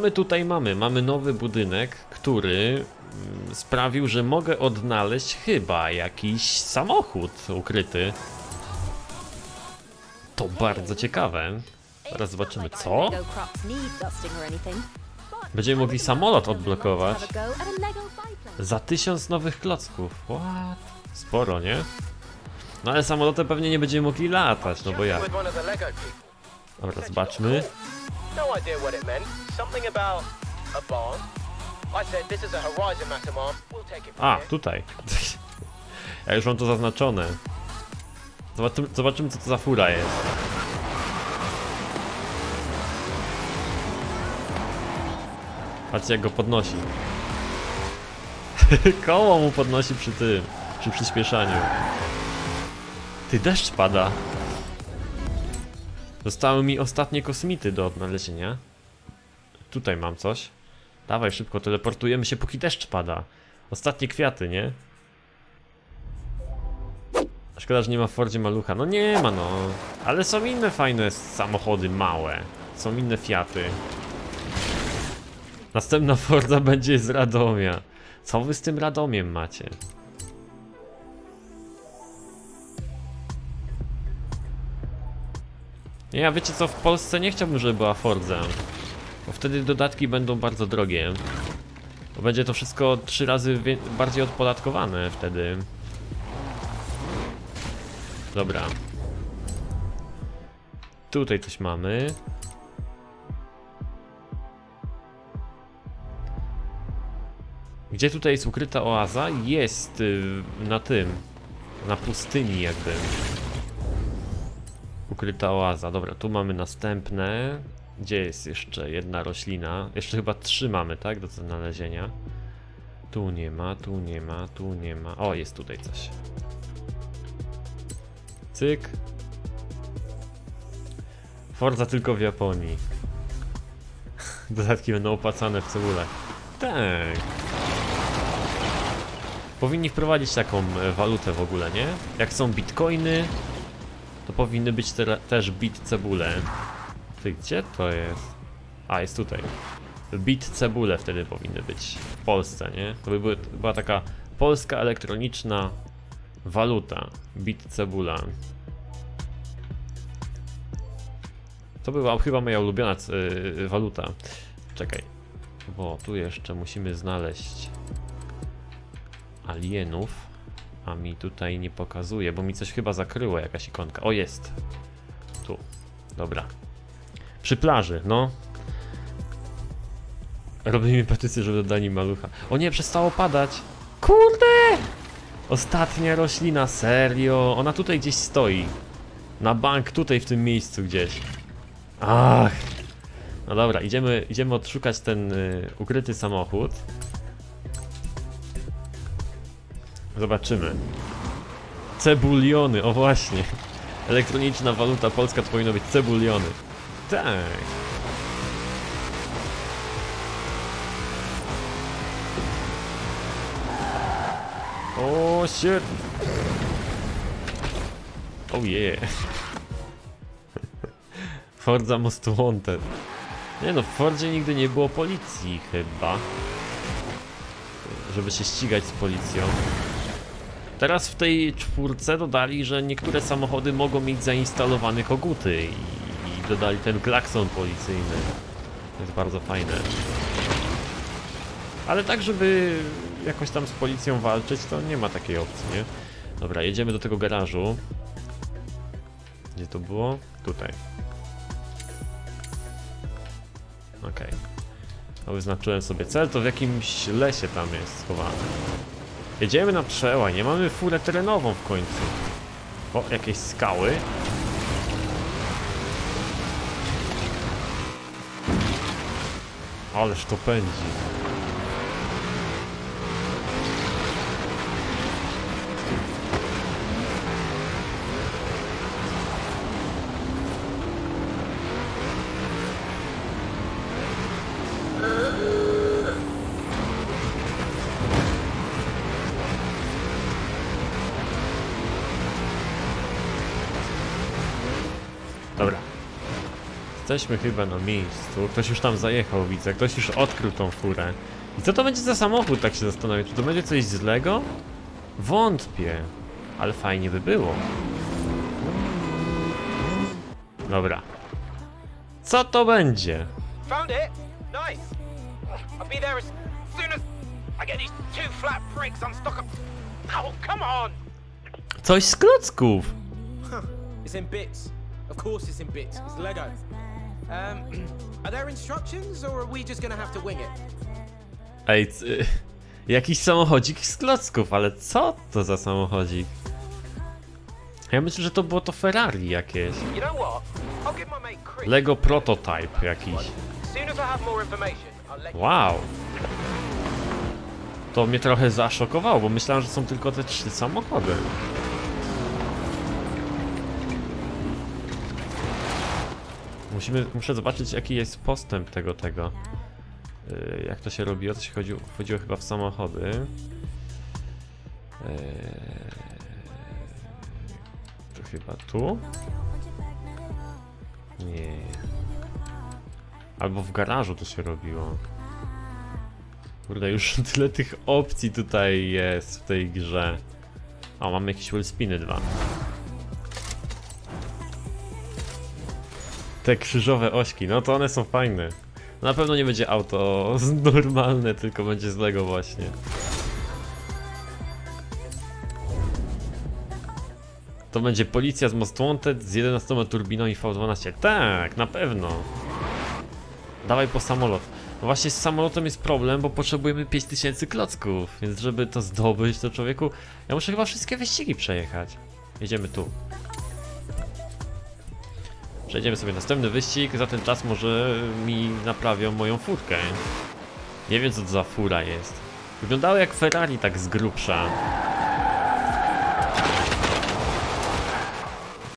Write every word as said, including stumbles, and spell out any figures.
my tutaj mamy? Mamy nowy budynek, który sprawił, że mogę odnaleźć chyba jakiś samochód ukryty. To bardzo ciekawe. Zaraz zobaczymy, co? Będziemy mogli samolot odblokować za tysiąc nowych klocków. What? Sporo, nie? No ale samolotem pewnie nie będziemy mogli latać, no bo jak? Dobra, zobaczmy. A, tutaj. Ja już mam to zaznaczone. Zobaczymy, zobaczymy co to za fura jest. Patrzcie jak go podnosi. Koło mu podnosi przy tym, przy przyspieszaniu. Ty, deszcz pada. Zostały mi ostatnie kosmity do odnalezienia. Tutaj mam coś. Dawaj szybko, teleportujemy się póki deszcz pada. Ostatnie kwiaty, nie? Szkoda, że nie ma w Fordzie malucha. No nie ma no. Ale są inne fajne samochody małe. Są inne Fiaty. Następna Forda będzie z Radomia. Co wy z tym Radomiem macie? Nie, ja wiecie co, w Polsce nie chciałbym, żeby była Forza. Bo wtedy dodatki będą bardzo drogie. Bo będzie to wszystko trzy razy bardziej odpodatkowane wtedy. Dobra. Tutaj coś mamy. Gdzie tutaj jest ukryta oaza? Jest yy, na tym. Na pustyni jakby. Ukryta oaza. Dobra, tu mamy następne. Gdzie jest jeszcze jedna roślina? Jeszcze chyba trzy mamy, tak? Do znalezienia. Tu nie ma, tu nie ma, tu nie ma. O, jest tutaj coś. Cyk. Forza tylko w Japonii. Dodatki będą opłacane w cebulach. Tak. Powinni wprowadzić taką walutę w ogóle, nie? Jak są bitcoiny, to powinny być te, też bit cebule. Ty, gdzie to jest? A, jest tutaj. Bit cebule wtedy powinny być w Polsce, nie? To by były, była taka polska elektroniczna waluta. Bit cebula. To była chyba moja ulubiona yy, waluta. Czekaj. Bo tu jeszcze musimy znaleźć alienów. A mi tutaj nie pokazuje, bo mi coś chyba zakryło, jakaś ikonka. O, jest. Tu. Dobra. Przy plaży, no. Robimy petycję, żeby dodali malucha. O nie, przestało padać. Kurde! Ostatnia roślina, serio. Ona tutaj gdzieś stoi. Na bank, tutaj w tym miejscu gdzieś. Ach. No dobra, idziemy, idziemy odszukać ten y, ukryty samochód. Zobaczymy. Cebuliony, o właśnie. Elektroniczna waluta polska to powinno być cebuliony. Tak. O, shit. Oh yeah. Forza Most Wanted. Nie no, w Fordzie nigdy nie było policji chyba. Żeby się ścigać z policją. Teraz w tej czwórce dodali, że niektóre samochody mogą mieć zainstalowane koguty i, i dodali ten klakson policyjny. To jest bardzo fajne. Ale tak, żeby jakoś tam z policją walczyć, to nie ma takiej opcji, nie? Dobra, jedziemy do tego garażu. Gdzie to było? Tutaj. Okej. Okay. No, wyznaczyłem sobie cel, to w jakimś lesie tam jest schowany. Jedziemy na przełaj, nie mamy furę terenową w końcu. O, jakieś skały. Ależ to pędzi. Jesteśmy chyba na miejscu. Ktoś już tam zajechał, widzę. Ktoś już odkrył tą furę. I co to będzie za samochód, tak się zastanawiam. Czy to będzie coś złego? Wątpię. Ale fajnie by było. Dobra. Co to będzie? Found it. Nice. I'll be there as soon as I get these two flat bricks unstuck. Up. Oh, come on. Coś z klocków. It's in bits. Of course it's in bits. It's Lego. Um, are there instructions or are we just gonna have to wing it? Ej, c- jakiś samochodzik z klocków, ale co to za samochodzik? Ja myślę, że to było to Ferrari jakieś. You know what? I'll give my mate Chris. Lego prototype jakiś. As soon as I have more information, I'll let you. Wow. To mnie trochę zaszokowało, bo myślałem, że są tylko te trzy samochody. Musimy, muszę zobaczyć, jaki jest postęp tego, tego. Yy, jak to się robiło, to się chodziło, chodziło chyba w samochody. Yy, to chyba tu? Nie. Albo w garażu to się robiło. Kurde, już tyle tych opcji tutaj jest w tej grze. O, mamy jakieś wellspiny dwa. Te krzyżowe ośki, no to one są fajne. Na pewno nie będzie auto normalne, tylko będzie z Lego właśnie. To będzie policja z Most Wanted z jedenastoma turbinami V dwanaście. Tak, na pewno. Dawaj po samolot. No właśnie z samolotem jest problem, bo potrzebujemy pięć tysięcy klocków. Więc żeby to zdobyć, to człowieku... Ja muszę chyba wszystkie wyścigi przejechać. Jedziemy tu. Przejdziemy sobie następny wyścig, za ten czas może mi naprawią moją furkę. Nie wiem, co to za fura jest. Wyglądało jak Ferrari tak z grubsza.